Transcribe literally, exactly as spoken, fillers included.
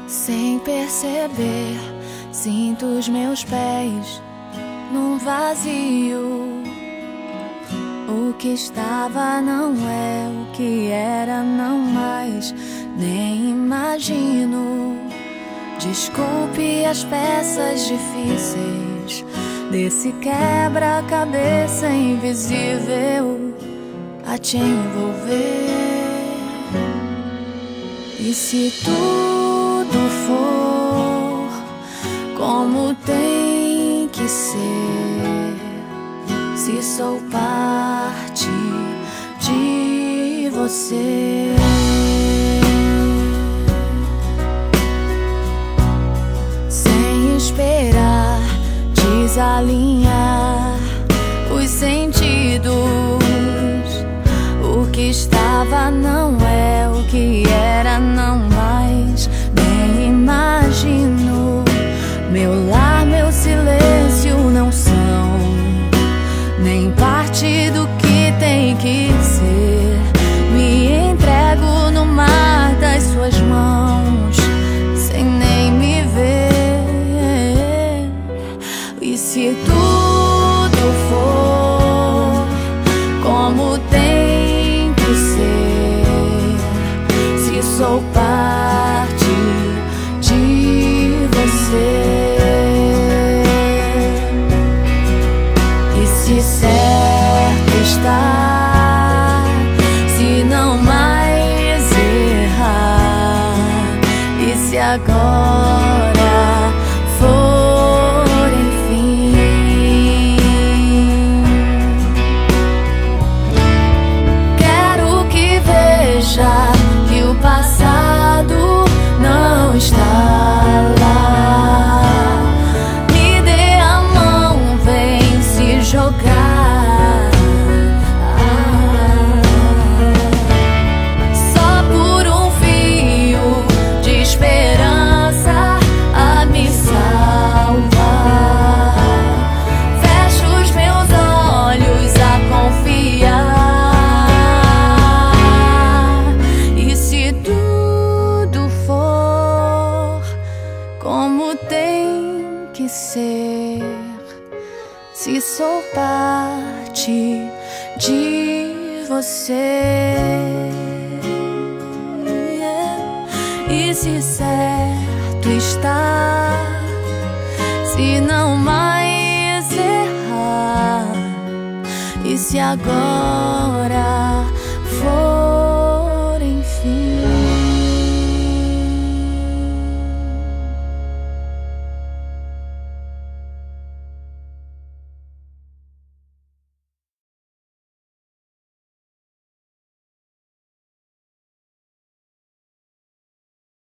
Sem perceber, sinto os meus pés num vazio. O que estava não é, o que era não mais, nem imagino. Desculpe as peças difíceis desse quebra-cabeça invisível a te envolver. E se tudo for como tem que ser, se sou parte de você, sem esperar desalinhar os sentidos, o que estava não é, o que era não mais, nem imagino. Meu lar, meu silêncio não são nem parte do que tem que ser. Me entrego no mar das suas mãos, sem nem me ver. E se tudo for como tem que ser, se sou parte de você, se certo está, se não mais errar, e se agora for enfim. Quero que veja que o passado não está lá. Me dê a mão, vem se jogar. Só por um fio de esperança a me salvar. Fecho os meus olhos a confiar. E se tudo for como tem que ser, se sou parte de você, e se certo está, se não mais errar, e se agora for